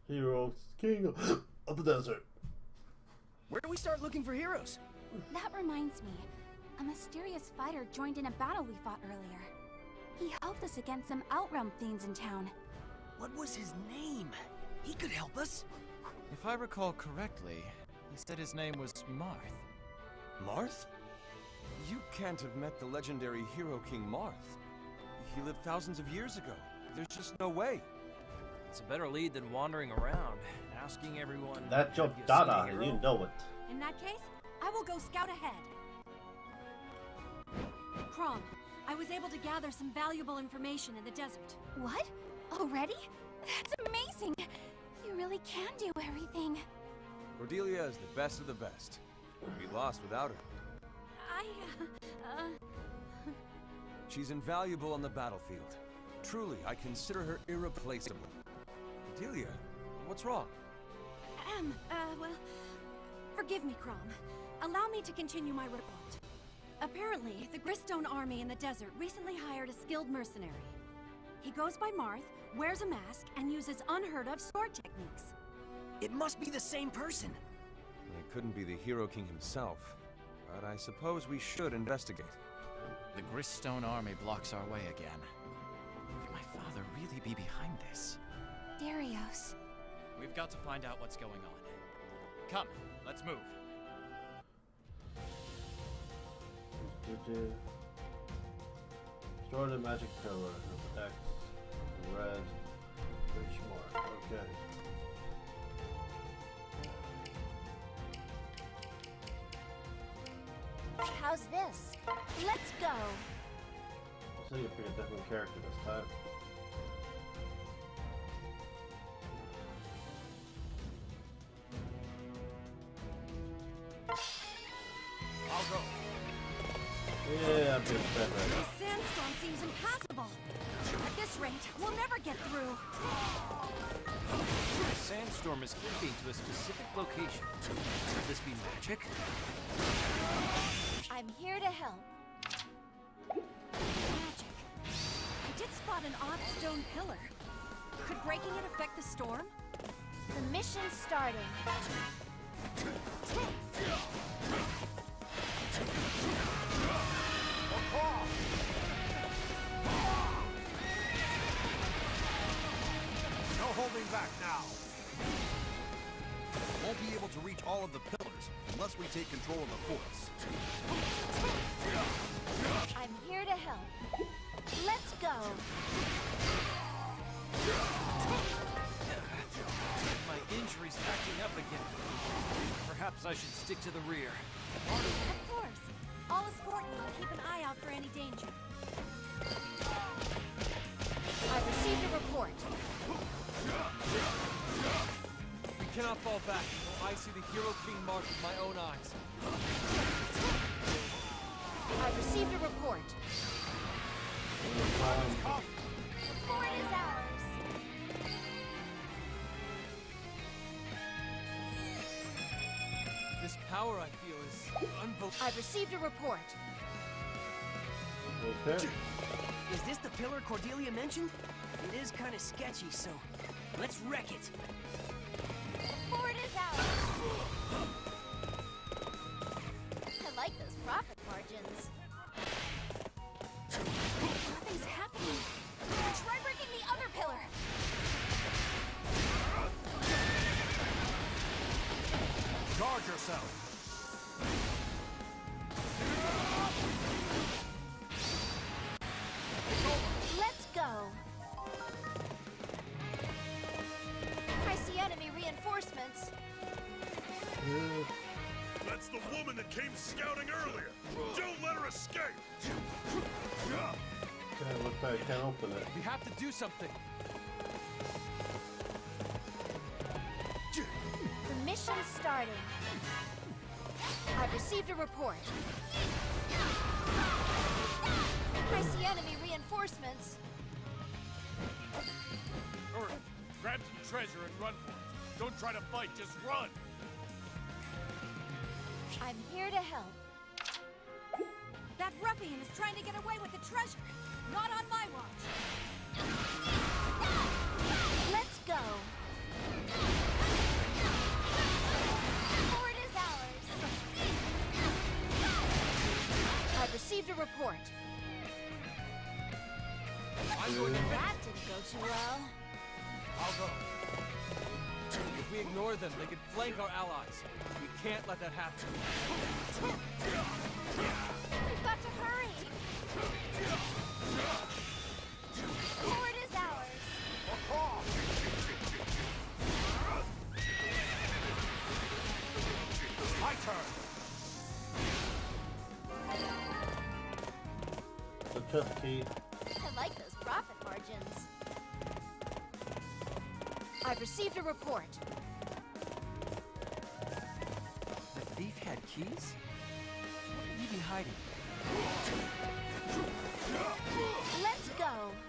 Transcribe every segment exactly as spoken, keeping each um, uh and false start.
Hero King of the desert. Where do we start looking for heroes? That reminds me. A mysterious fighter joined in a battle we fought earlier. He helped us against some Outrealm fiends in town. What was his name? He could help us. If I recall correctly, he said his name was Marth. Marth? You can't have met the legendary Hero King Marth. He lived thousands of years ago. There's just no way. It's a better lead than wandering around, asking everyone... That's your "Have you seen dada, a and hero?" you know it. In that case, I will go scout ahead. Crom, I was able to gather some valuable information in the desert. What? Already? That's amazing! You really can do everything. Cordelia is the best of the best. We'd be lost without her. I, uh, uh... She's invaluable on the battlefield. Truly, I consider her irreplaceable. Cordelia, what's wrong? Um, uh, well... Forgive me, Crom. Allow me to continue my report. Apparently, the Gristone army in the desert recently hired a skilled mercenary. He goes by Marth, wears a mask, and uses unheard-of sword techniques. It must be the same person. It couldn't be the Hero King himself, but I suppose we should investigate. The Gristone army blocks our way again. Could my father really be behind this? Darius. We've got to find out what's going on. Come, let's move. Restore the magic pillar. X, red, H mark. Okay. How's this? Let's go! Looks like you'll be a different character this time. I'll go. Yeah, I'm being fed right now. This sandstorm seems impassable. At this rate, we'll never get through. The sandstorm is hinting to a specific location. Could this be magic? I'm here to help. Magic. I did spot an odd stone pillar. Could breaking it affect the storm? The mission's starting. No holding back now. Won't be able to reach all of the pillars unless we take control of the forts. I'm here to help. Let's go. My injury's acting up again. Perhaps I should stick to the rear. Of course. I'll escort you and keep an eye out for any danger. I received a report. We cannot fall back until I see the Hero King Marth with my own eyes. I received a report. Um, The fort is ours. This power I feel is unbelievable. I received a report. okay. Is this the pillar Cordelia mentioned? It is kind of sketchy, so let's wreck it. The fort is ours. I like those profit margins. Nothing's happening. Try breaking the other pillar. Guard yourself. Let's go. I see enemy reinforcements. That's the woman that came scouting earlier. Don't let her escape. Okay, looks like I can't open it. We have to do something. The mission's starting. I've received a report. I see enemy reinforcements. Hurry, grab some treasure and run for it. Don't try to fight, just run. I'm here to help. That ruffian is trying to get away with the treasure. Not on my watch. Let's go. I'm going to... That didn't go too well. I'll go. If we ignore them, they can flank our allies. We can't let that happen. We've got to hurry! Fort is ours! My turn. The chest key. I like those profit margins. I've received a report. The thief had keys? What could he be hiding? Let's go.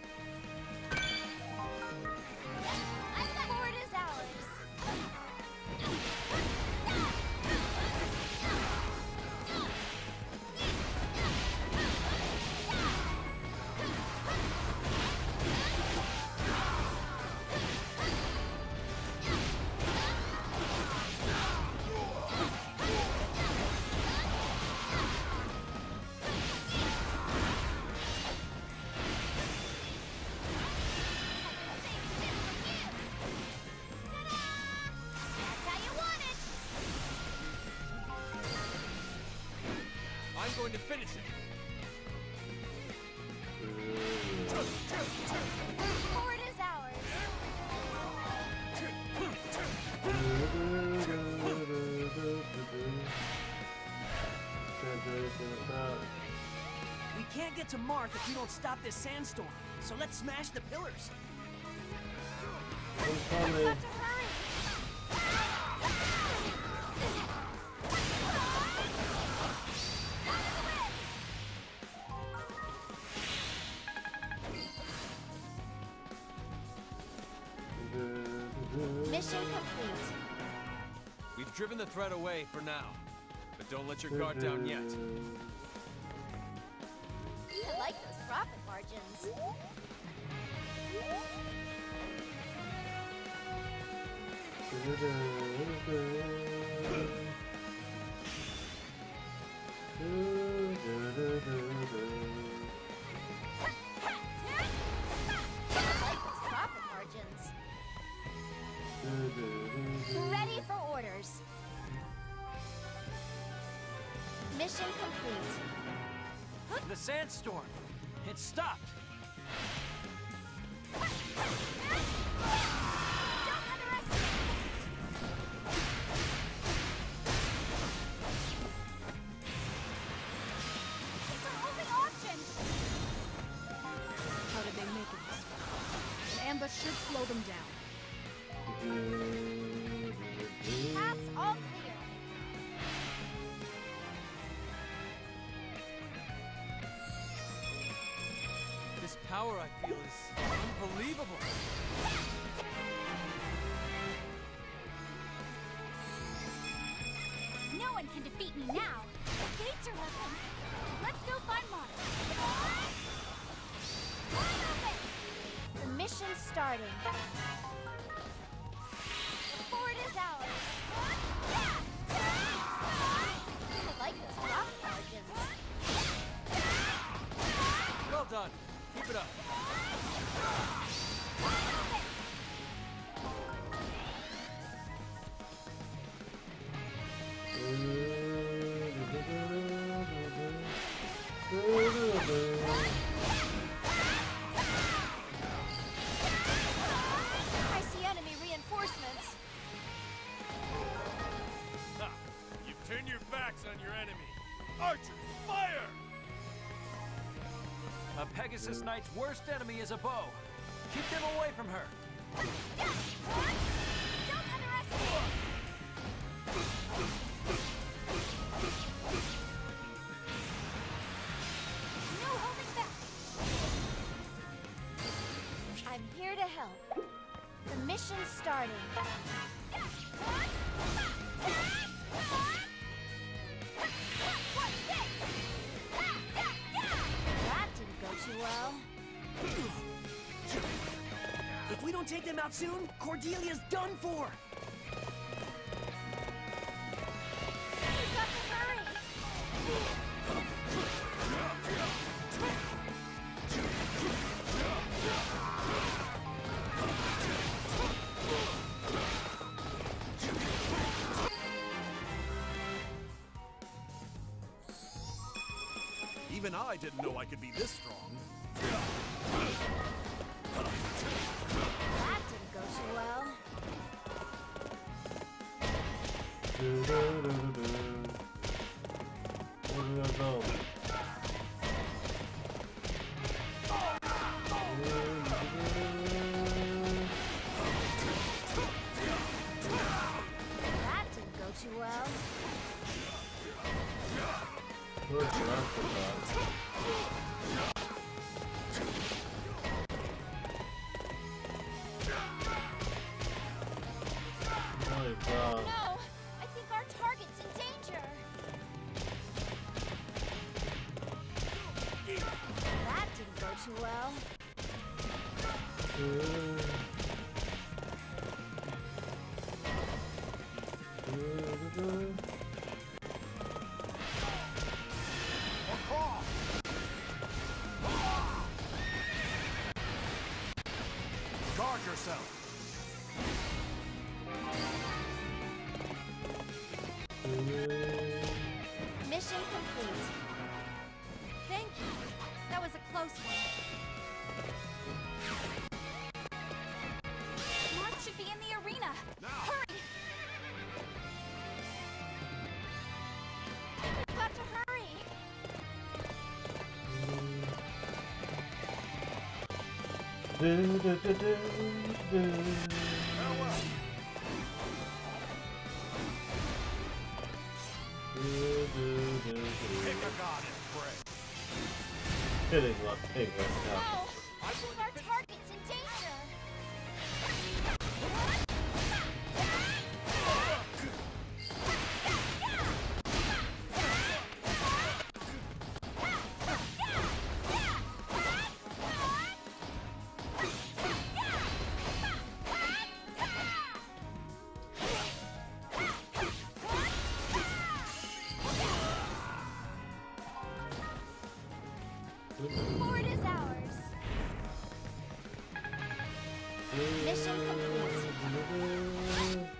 Fort is ours. I'm going to finish it. Fort is ours. We can't get to Marth if we don't stop this sandstorm. So let's smash the pillars. I'm We've coming. got to hurry. Mission complete. We've driven the threat away for now. But don't let your guard down yet. I like those profit margins. I like those profit margins. Ready for orders. Mission complete. The sandstorm. It stopped. Don't underestimate. It's our only option. How did they make it this far? An ambush should slow them down. Paths all clear. This power I feel is unbelievable. No one can defeat me now. The gates are open. Let's go find Marth. The mission's starting. The fort is ours. I like those profit margins. Well done. Keep it up. I see enemy reinforcements. Ha! You turn your backs on your enemy. Archers, fire! A Pegasus Knight's worst enemy is a bow. Keep them away from her. Don't underestimate. No holding back. I'm here to help. The mission's starting. That didn't go too well. If we don't take them out soon, Cordelia's done for. We've got to hurry. Even I didn't know I could be this strong. That didn't go too well. Do, do, do, do, do. Where do I go? That didn't go too well. Where's the rest of that? My God. No! I think our target's in danger! That didn't go too well. Guard yourself. Mission complete. Thank you. That was a close one. Marth should be in the arena. Now. Hurry! We've got to hurry! Do, do, do, do, do. Farewell. Do, do, do, do. Pick a god and pray. Kidding, left pig right now. No! I think our target's in danger! Fort is ours. Mission complete.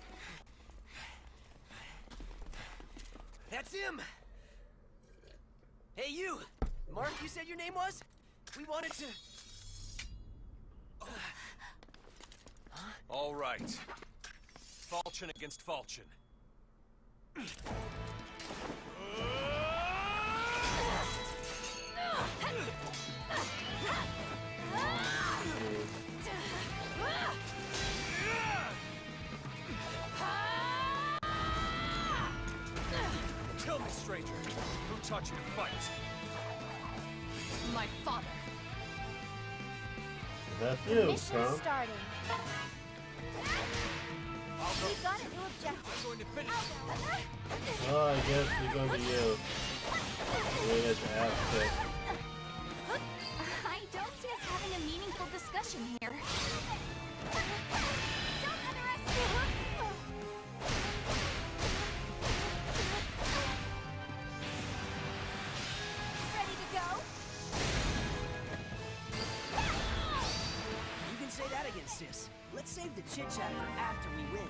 That's him! Hey, you! Marth, you said your name was? We wanted to... All right. Falchion against Falchion. Kill me, stranger. Who taught you to fight? My father. That's you, Mission Trump. starting. I'll go. We got a new objective. I'm going to finish. Oh, I guess you're gonna be you. You're gonna get your ass kicked. I don't see us having a meaningful discussion here. Don't underestimate. Ready to go? You can say that again, sis. Let's save the chit-chat for after we win.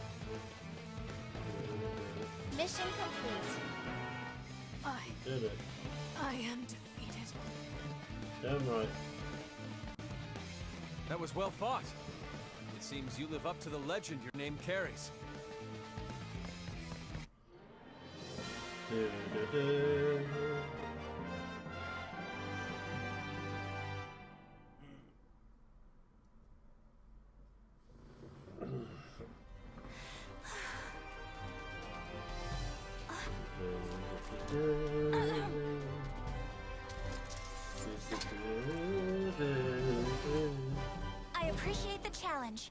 Mission complete. I... Did it. I am defeated. Damn right. That was well fought. It seems you live up to the legend your name carries. Do, do, do. I appreciate the challenge.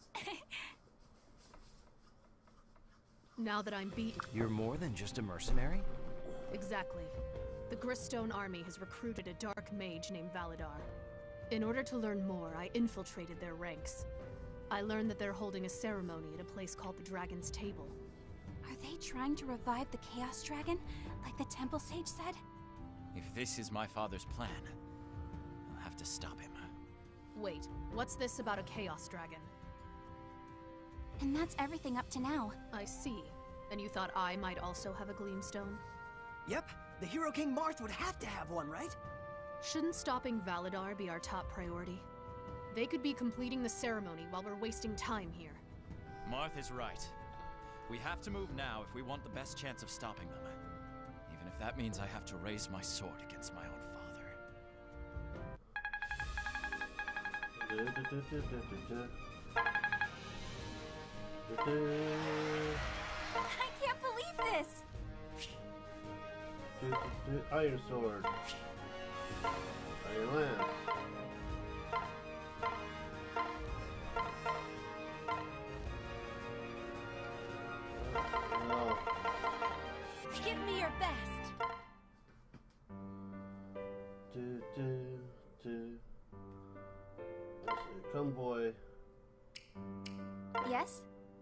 Now that I'm beat... You're more than just a mercenary? Exactly. The Gristone army has recruited a dark mage named Valadar. In order to learn more, I infiltrated their ranks. I learned that they're holding a ceremony at a place called the Dragon's Table. Are they trying to revive the Chaos Dragon, like the Temple Sage said? If this is my father's plan, I'll have to stop him. Wait, what's this about a Chaos Dragon? And that's everything up to now. I see. And you thought I might also have a Gleamstone? Yep. The Hero King Marth would have to have one, right? Shouldn't stopping Validar be our top priority? They could be completing the ceremony while we're wasting time here. Marth is right. We have to move now if we want the best chance of stopping them. Even if that means I have to raise my sword against my own father. I can't believe this! Iron sword. Iron lance. No. Give me your best. Do, do, do. Convoy. Yes?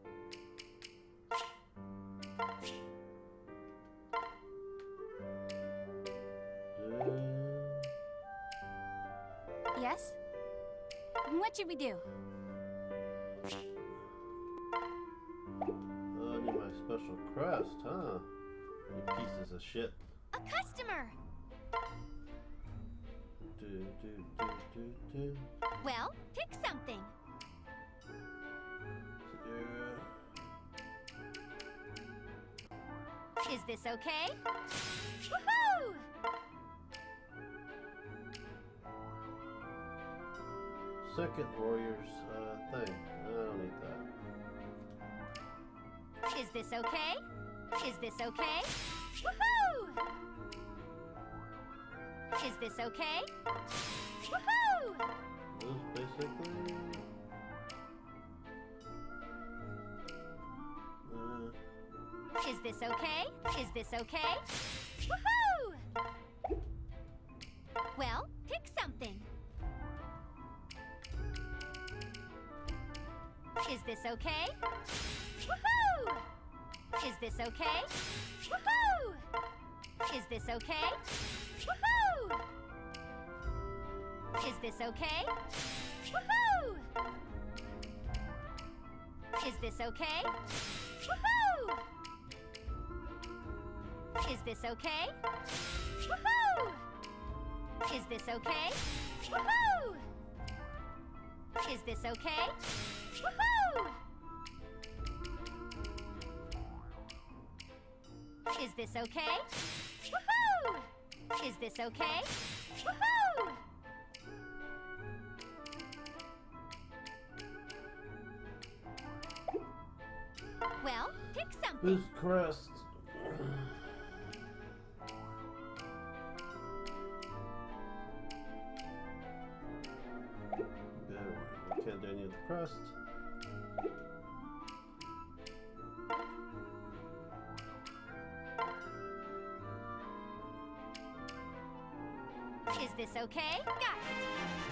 Yes? What should we do? Oh, I need my special crest, huh? You pieces of shit. A customer! Do, do, do, do, do. Well, pick something. Yeah. Is this okay? Woohoo! Second warrior's uh, thing. I don't need that. Is this okay? Is this okay? Woohoo! Is this okay? Woohoo! This basically. Uh, Is this okay? Is this okay? Woohoo! Well, pick something. Is this okay? Woohoo! Is this okay? Woohoo! Is this okay? Woohoo! Is this okay? Woohoo! Is this okay? Woohoo! Is this okay? Woohoo! Is this okay? Woohoo! Is this okay? Woohoo! Is this okay? Woohoo! Is this okay? Woohoo! Well, pick something. this crest. There, we can't do any of the crest. Is this okay? Got it.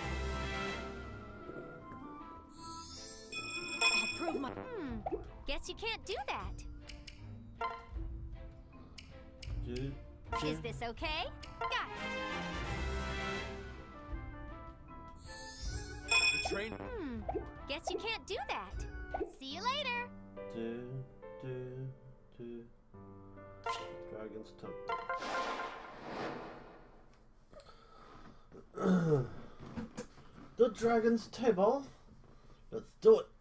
I'll prove my... Hmm. Guess you can't do that. Do, do. Is this okay? Got it. The train. Hmm. Guess you can't do that. See you later. Do, do, do. Dragon's table. The dragon's table. Let's do it.